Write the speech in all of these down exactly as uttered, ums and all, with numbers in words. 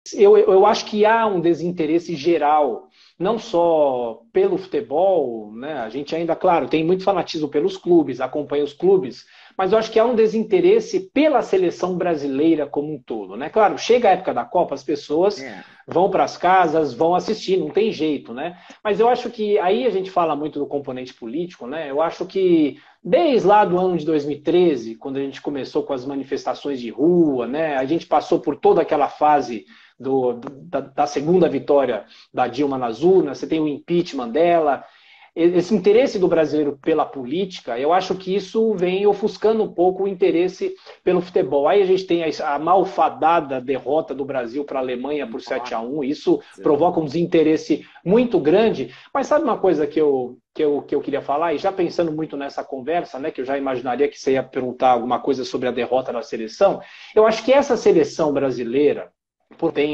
eu, eu acho que há um desinteresse geral, não só pelo futebol, né? A gente ainda, claro, tem muito fanatismo pelos clubes, acompanha os clubes, mas eu acho que há um desinteresse pela seleção brasileira como um todo, né? Claro, chega a época da Copa, as pessoas É, vão para as casas, vão assistir, não tem jeito, né? Mas eu acho que aí a gente fala muito do componente político, né? Eu acho que desde lá do ano de dois mil e treze, quando a gente começou com as manifestações de rua, né? A gente passou por toda aquela fase do, da, da segunda vitória da Dilma nas urnas, você tem o impeachment dela, esse interesse do brasileiro pela política, eu acho que isso vem ofuscando um pouco o interesse pelo futebol. Aí a gente tem a malfadada derrota do Brasil para a Alemanha por sete a um, isso nossa. provoca um desinteresse muito grande. Mas sabe uma coisa que eu, que eu, que eu queria falar, e já pensando muito nessa conversa, né, que eu já imaginaria que você ia perguntar alguma coisa sobre a derrota da seleção, eu acho que essa seleção brasileira, por ter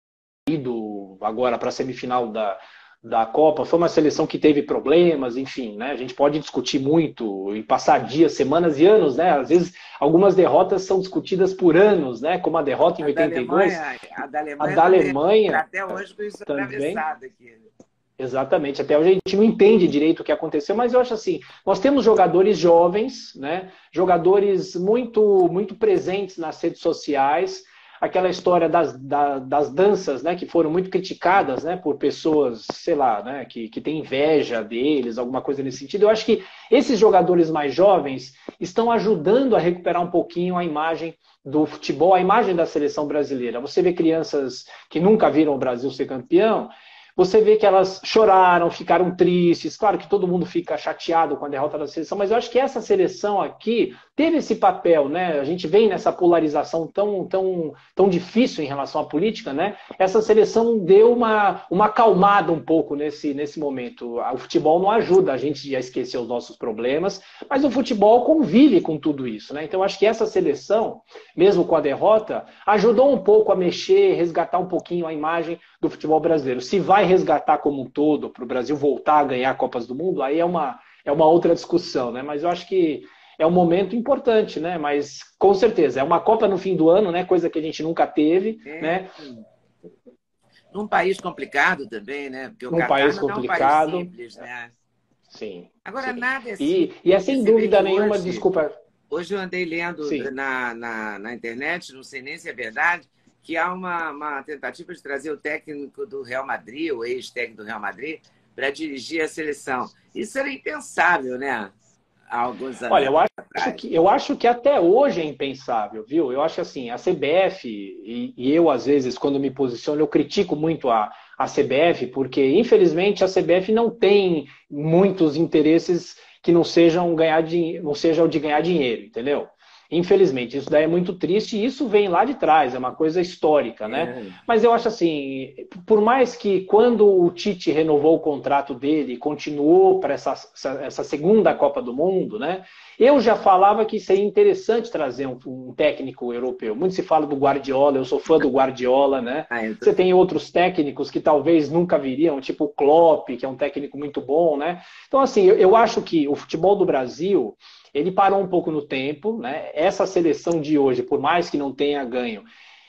ido agora para a semifinal da, da Copa, foi uma seleção que teve problemas, enfim, né? A gente pode discutir muito e passar dias, semanas e anos, né? Às vezes algumas derrotas são discutidas por anos, né? Como a derrota em A da oitenta e dois, Alemanha, a da a Alemanha da também. Tá Alemanha até hoje com isso também. atravessado aqui. Exatamente, até hoje a gente não entende direito o que aconteceu, mas eu acho assim, nós temos jogadores jovens, né? Jogadores muito, muito presentes nas redes sociais, aquela história das, da, das danças, né, que foram muito criticadas, né, por pessoas, sei lá, né, que, que têm inveja deles, alguma coisa nesse sentido. Eu acho que esses jogadores mais jovens estão ajudando a recuperar um pouquinho a imagem do futebol, a imagem da seleção brasileira. Você vê crianças que nunca viram o Brasil ser campeão, você vê que elas choraram, ficaram tristes. Claro que todo mundo fica chateado com a derrota da seleção, mas eu acho que essa seleção aqui teve esse papel, né? A gente vem nessa polarização tão, tão, tão difícil em relação à política, né? Essa seleção deu uma, uma acalmada um pouco nesse, nesse momento. O futebol não ajuda a gente a esquecer os nossos problemas, mas o futebol convive com tudo isso, né? Então eu acho que essa seleção, mesmo com a derrota, ajudou um pouco a mexer, resgatar um pouquinho a imagem do futebol brasileiro. Se vai resgatar como um todo, para o Brasil voltar a ganhar Copas do Mundo, aí é uma, é uma outra discussão, né? Mas eu acho que é um momento importante, né? Mas com certeza, é uma Copa no fim do ano, né? Coisa que a gente nunca teve, É, né? num país complicado também, né? Porque o Num Catar país não é um país complicado. simples, né? Sim, Agora, sim. nada é E, e é simples, porque sem você vê dúvida que nenhuma, hoje, desculpa. hoje eu andei lendo Sim. na, na, na internet, não sei nem se é verdade, que há uma, uma tentativa de trazer o técnico do Real Madrid, o ex-técnico do Real Madrid, para dirigir a seleção. Isso era impensável, né? Há alguns anos Olha, eu acho atrás. que, eu acho que até hoje é impensável, viu? Eu acho que assim, a C B F, e, e eu, às vezes, quando me posiciono, eu critico muito a, a C B F, porque, infelizmente, a C B F não tem muitos interesses que não sejam ganhar de, não sejam de ganhar dinheiro, entendeu? Infelizmente, isso daí é muito triste e isso vem lá de trás, é uma coisa histórica, né? É. Mas eu acho assim, por mais que quando o Tite renovou o contrato dele e continuou para essa, essa, essa segunda Copa do Mundo, né? Eu já falava que seria interessante trazer um, um técnico europeu. Muito se fala do Guardiola, eu sou fã do Guardiola, né? Ah, eu tô- Você tem outros técnicos que talvez nunca viriam, tipo o Klopp, que é um técnico muito bom, né? Então, assim, eu, eu acho que o futebol do Brasil, ele parou um pouco no tempo, né? Essa seleção de hoje, por mais que não tenha ganho,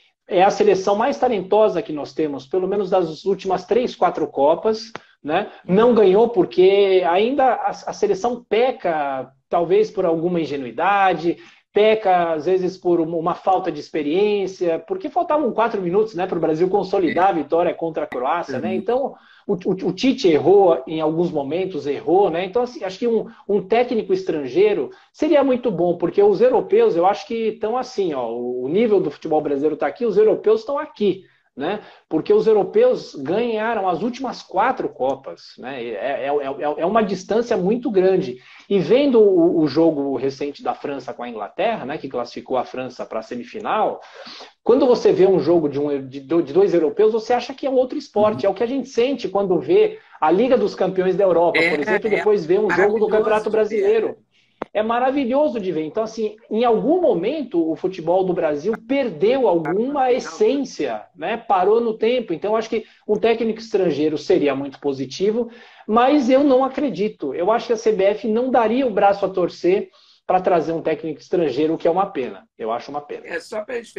é a seleção mais talentosa que nós temos, pelo menos das últimas três, quatro Copas, né? Não ganhou porque ainda a, a seleção peca, talvez por alguma ingenuidade, peca às vezes por uma, uma falta de experiência, porque faltavam quatro minutos, né, para o Brasil consolidar a vitória contra a Croácia, né? Então o, o, o Tite errou em alguns momentos, errou, né? Então assim, acho que um, um técnico estrangeiro seria muito bom, porque os europeus, eu acho que estão assim, ó, o nível do futebol brasileiro está aqui, os europeus estão aqui, né? Porque os europeus ganharam as últimas quatro Copas, né? É, é, é, é uma distância muito grande. E vendo o, o jogo recente da França com a Inglaterra, né, que classificou a França para a semifinal, quando você vê um jogo de, um, de, de dois europeus, você acha que é um outro esporte. É o que a gente sente quando vê a Liga dos Campeões da Europa, por exemplo, e É, é depois vê um jogo do maravilhoso Campeonato de ver, né? Brasileiro. É maravilhoso de ver. Então, assim, em algum momento o futebol do Brasil perdeu alguma Campeão, tudo. essência, né? Parou no tempo. Então, acho que um técnico estrangeiro seria muito positivo, mas eu não acredito. Eu acho que a C B F não daria o braço a torcer para trazer um técnico estrangeiro, o que é uma pena. Eu acho uma pena. É, só para a gente fechar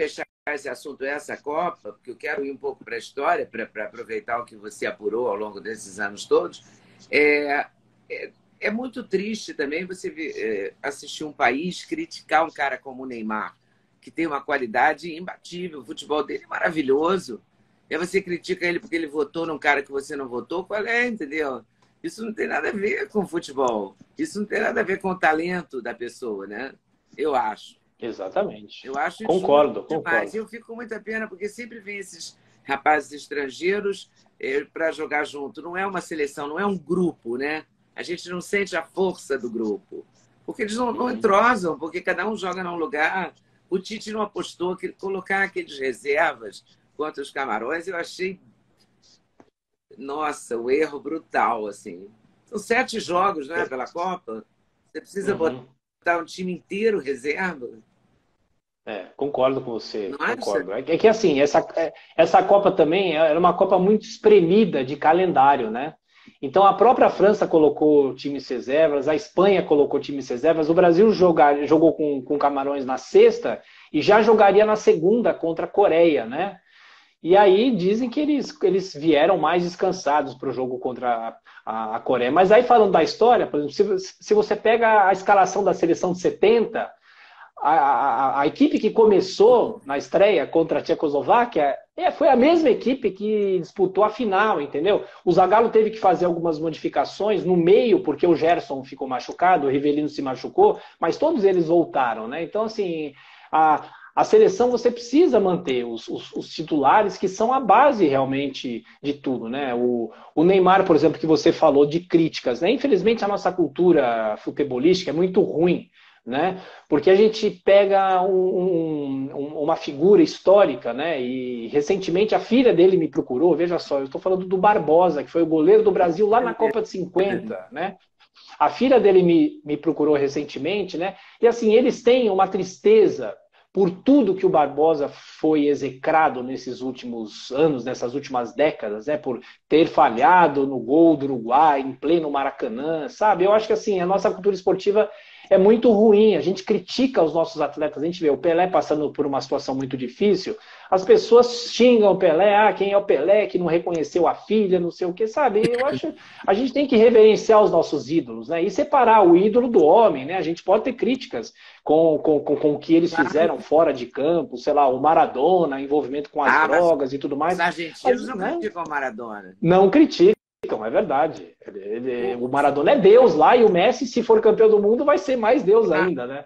esse assunto, essa Copa, porque eu quero ir um pouco para a história, para aproveitar o que você apurou ao longo desses anos todos. É, é, é muito triste também você ver, é, assistir um país criticar um cara como o Neymar, que tem uma qualidade imbatível, o futebol dele é maravilhoso. E aí você critica ele porque ele votou num cara que você não votou, qual é, entendeu? Isso não tem nada a ver com futebol. Isso não tem nada a ver com o talento da pessoa, né? Eu acho. Exatamente. Eu acho concordo, isso demais. concordo. Eu fico com muita pena, porque sempre vem esses rapazes estrangeiros eh, para jogar junto. Não é uma seleção, não é um grupo, né? A gente não sente a força do grupo. Porque eles não, não entrosam, porque cada um joga num lugar. O Tite não apostou que colocar aqueles reservas contra os Camarões, eu achei, nossa, o erro brutal, assim. São sete jogos, né, pela Copa. Você precisa Uhum. botar um time inteiro reserva. É, concordo com você, Não concordo. acha? É que assim, essa, essa Copa também era uma Copa muito espremida de calendário, né? Então a própria França colocou times reservas, a Espanha colocou times reservas, o Brasil jogar, jogou com, com Camarões na sexta e já jogaria na segunda contra a Coreia, né? E aí dizem que eles, eles vieram mais descansados para o jogo contra a, a, Coreia. Mas aí falando da história, por exemplo, se, se você pega a escalação da seleção de setenta, a, a, a equipe que começou na estreia contra a Tchecoslováquia é, foi a mesma equipe que disputou a final, entendeu? O Zagallo teve que fazer algumas modificações no meio, porque o Gerson ficou machucado, o Rivelino se machucou, mas todos eles voltaram, né? Então, assim, a, a seleção você precisa manter os, os, os titulares que são a base realmente de tudo, né? O, o Neymar, por exemplo, que você falou de críticas, né? Infelizmente a nossa cultura futebolística é muito ruim, né? Porque a gente pega um, um, uma figura histórica, né? E recentemente a filha dele me procurou, veja só, eu estou falando do Barbosa, que foi o goleiro do Brasil lá na Copa de cinquenta, né? A filha dele me, me procurou recentemente, né? E assim, eles têm uma tristeza por tudo que o Barbosa foi execrado nesses últimos anos, nessas últimas décadas, né? Por ter falhado no gol do Uruguai, em pleno Maracanã, sabe? Eu acho que assim, a nossa cultura esportiva é muito ruim, a gente critica os nossos atletas, a gente vê o Pelé passando por uma situação muito difícil, as pessoas xingam o Pelé, ah, quem é o Pelé, que não reconheceu a filha, não sei o que, sabe? Eu acho, a gente tem que reverenciar os nossos ídolos, né? E separar o ídolo do homem, né? A gente pode ter críticas com, com, com, com o que eles fizeram fora de campo, sei lá, o Maradona, envolvimento com as Ah, mas drogas e tudo mais. os argentinos Mas, não né? criticam o Maradona. Não criticam. É verdade. Ele, ele, o Maradona é Deus lá e o Messi, se for campeão do mundo, vai ser mais Deus ainda, né?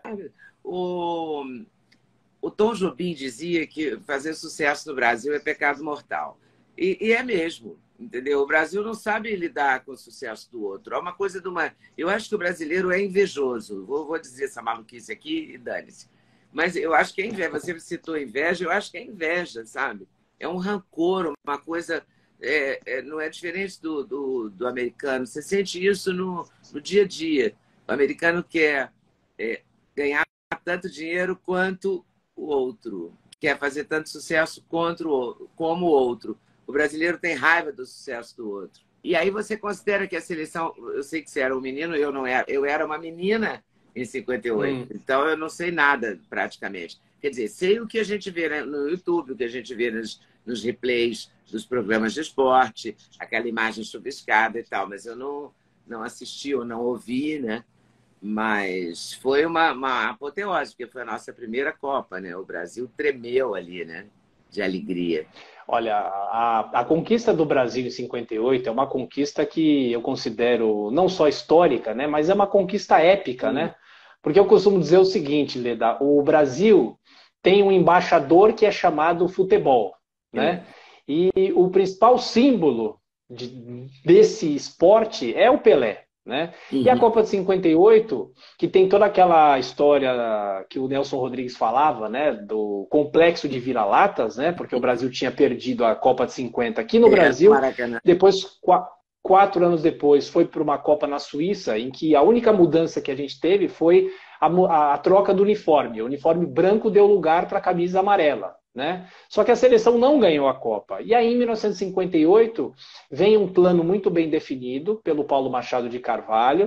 O, o Tom Jobim dizia que fazer sucesso no Brasil é pecado mortal. E, e é mesmo, entendeu? O Brasil não sabe lidar com o sucesso do outro. É uma coisa de uma... Eu acho que o brasileiro é invejoso. Vou, vou dizer essa maluquice aqui e dane-se. Mas eu acho que é inveja. Você citou inveja, eu acho que é inveja, sabe? É um rancor, uma coisa... É, é, não é diferente do, do, do americano. Você sente isso no, no dia a dia. O americano quer é, ganhar tanto dinheiro quanto o outro. Quer fazer tanto sucesso contra o, como o outro. O brasileiro tem raiva do sucesso do outro. E aí você considera que a seleção... Eu sei que você era um menino, eu não era. Eu era uma menina em cinquenta e oito. Hum. Então eu não sei nada, praticamente. Quer dizer, sei o que a gente vê no YouTube, o que a gente vê nos, nos replays dos programas de esporte, aquela imagem chuviscada e tal, mas eu não, não assisti ou não ouvi, né? Mas foi uma, uma apoteose, porque foi a nossa primeira Copa, né? O Brasil tremeu ali, né? De alegria. Olha, a, a conquista do Brasil em cinquenta e oito é uma conquista que eu considero não só histórica, né? Mas é uma conquista épica, hum. né? Porque eu costumo dizer o seguinte, Leda, o Brasil tem um embaixador que é chamado futebol, né? É. E o principal símbolo de, desse esporte é o Pelé, né? Uhum. E a Copa de cinquenta e oito, que tem toda aquela história que o Nelson Rodrigues falava, né? Do complexo de vira-latas, né? Porque o Brasil tinha perdido a Copa de cinquenta aqui no é, Brasil. Maracanã. Depois, quatro anos depois, foi para uma Copa na Suíça, em que a única mudança que a gente teve foi a, a, a troca do uniforme. O uniforme branco deu lugar para a camisa amarela. Né? Só que a seleção não ganhou a Copa. E aí, em mil novecentos e cinquenta e oito, vem um plano muito bem definido pelo Paulo Machado de Carvalho,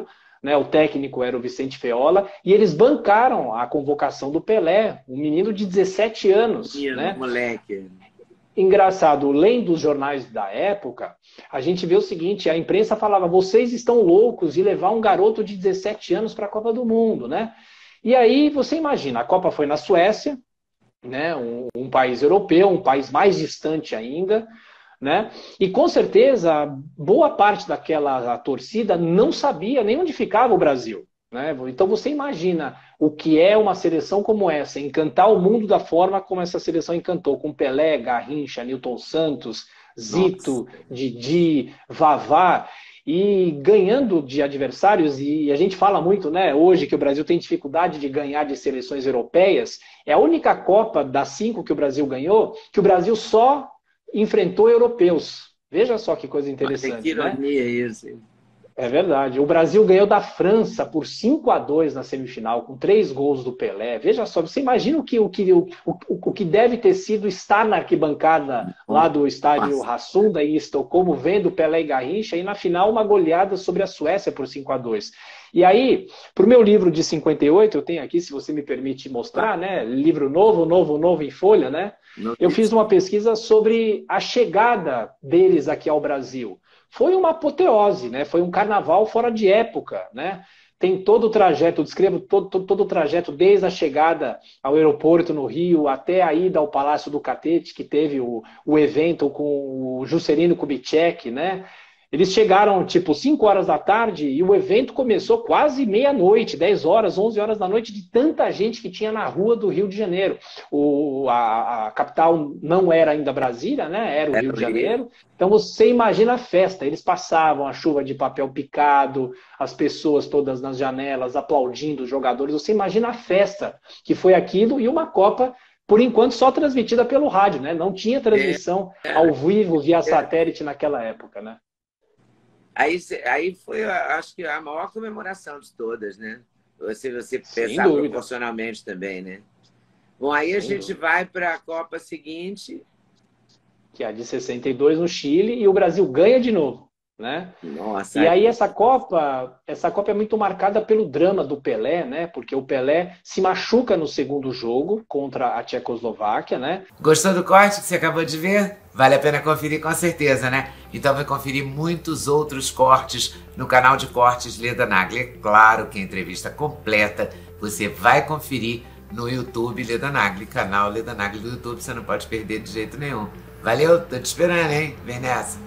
né? O técnico era o Vicente Feola, e eles bancaram a convocação do Pelé, um menino de dezessete anos. Menino, né? moleque. Engraçado, lendo os jornais da época, a gente vê o seguinte, a imprensa falava, vocês estão loucos de levar um garoto de dezessete anos para a Copa do Mundo, né? E aí você imagina, a Copa foi na Suécia, né? um, um país europeu, um país mais distante ainda, né? E com certeza, boa parte daquela torcida não sabia nem onde ficava o Brasil. Né? Então você imagina o que é uma seleção como essa, encantar o mundo da forma como essa seleção encantou, com Pelé, Garrincha, Nilton Santos, Zito, Nossa. Didi, Vavá, e ganhando de adversários, e a gente fala muito, né, hoje que o Brasil tem dificuldade de ganhar de seleções europeias, é a única Copa das cinco que o Brasil ganhou, que o Brasil só enfrentou europeus. Veja só que coisa interessante. Que ironia, né? Isso. É verdade. O Brasil ganhou da França por cinco a dois na semifinal, com três gols do Pelé. Veja só, você imagina o que, o que, o, o, o que deve ter sido estar na arquibancada lá do estádio Hassunda em Estocolmo, vendo Pelé e Garrincha, e na final uma goleada sobre a Suécia por cinco a dois. E aí, para o meu livro de cinquenta e oito, eu tenho aqui, se você me permite mostrar, né? Livro novo, novo, novo em folha, né? Eu fiz uma pesquisa sobre a chegada deles aqui ao Brasil. Foi uma apoteose, né? Foi um carnaval fora de época, né? Tem todo o trajeto, eu descrevo todo, todo, todo o trajeto desde a chegada ao aeroporto no Rio até a ida ao Palácio do Catete, que teve o, o evento com o Juscelino Kubitschek, né? Eles chegaram tipo cinco horas da tarde e o evento começou quase meia-noite, dez horas, onze horas da noite, de tanta gente que tinha na rua do Rio de Janeiro. O, a, a capital não era ainda Brasília, né? Era o Rio de Janeiro. Então você imagina a festa. Eles passavam a chuva de papel picado, as pessoas todas nas janelas aplaudindo os jogadores. Você imagina a festa que foi aquilo e uma Copa, por enquanto, só transmitida pelo rádio, né? Não tinha transmissão ao vivo via satélite naquela época, né? Aí, aí foi, acho que, a maior comemoração de todas, né? Se você pensar proporcionalmente também, né? Bom, aí a Sem gente dúvida. Vai para a Copa seguinte. Que é a de sessenta e dois no Chile, e o Brasil ganha de novo, né? Nossa, e aí essa Copa, essa Copa é muito marcada pelo drama do Pelé, né? Porque o Pelé se machuca no segundo jogo contra a Tchecoslováquia, né? Gostou do corte que você acabou de ver? Vale a pena conferir com certeza, né? Então vai conferir muitos outros cortes no canal de cortes Leda Nagli. É claro que a entrevista completa você vai conferir no YouTube Leda Nagli, canal Leda Nagli do YouTube, você não pode perder de jeito nenhum. Valeu, tô te esperando, hein? Vem nessa!